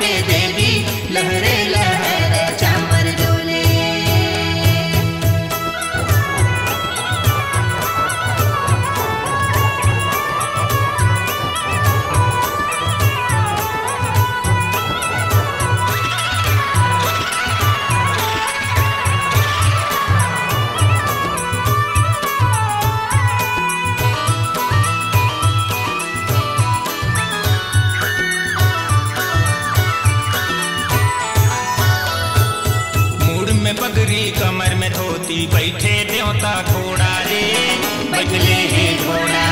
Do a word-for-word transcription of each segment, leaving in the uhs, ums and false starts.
के देवी लहरे लहरे चावर डोले। पगड़ी कमर में धोती बैठे देवता घोड़ा रे बजले है घोड़ा।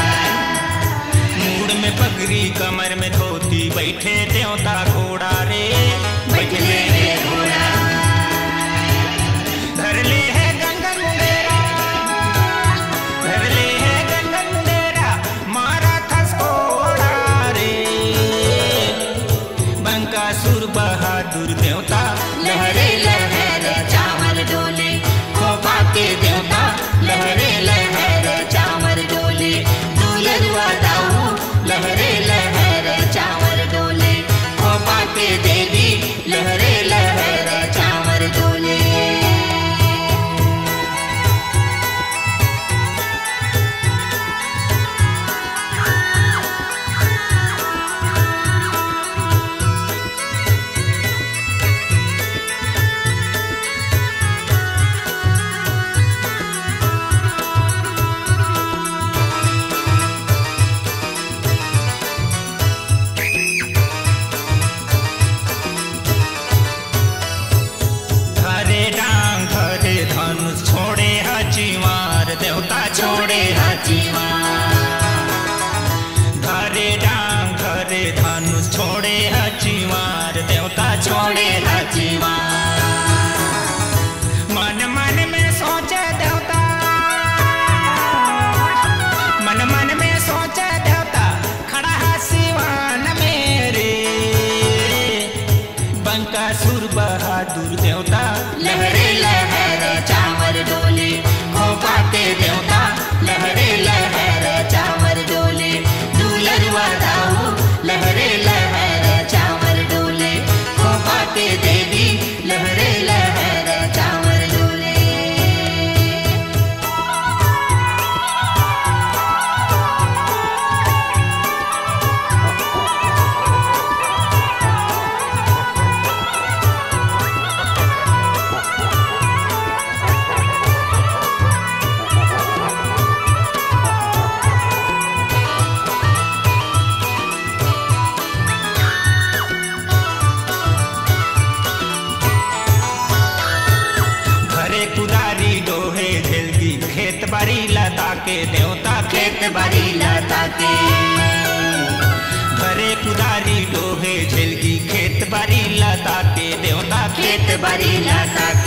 मूड में पगड़ी कमर में धोती बैठे देवता घोड़ा रे बजले है घोड़ा। धर ले है गंगा मुंडेरा, धर ले है गंगा मुंडेरा, मारा थस घोड़ा रे। बंकासुर बहादुर देवता लहरे लहरे चावर डोले। खोपा के देवता लहरे लहरे चावर डोले। दुलरुआ दाऊ लहरे लहरे चावर डोले। खोपा के देवी लहरे लहरे चावर डोले। छोड़े हचीवार देवता छोड़े हचीवार। घरे डांग घरे धनुष छोड़े हचीवार देवता छोड़े हचीवार। मन मन में सोचे देवता, मन मन में सोचे देवता, खड़ा है सिवान मेरे। बंकासुर बहादुर देवता लहरे लहरे चावर डोले। खोपा के देवता लहरे लहरे चावर डोले। दुलरुआ दाऊ लहरे लहरे चावर डोले। खोपा के देवी लहरे लहरे चावर डोले। कुदारी डोहे झेलगी खेत बारी लता के देवता खेत बारी लता के। घरे कुदारी डोहे झेलगी खेत बारी लता के देवता खेत बारी लता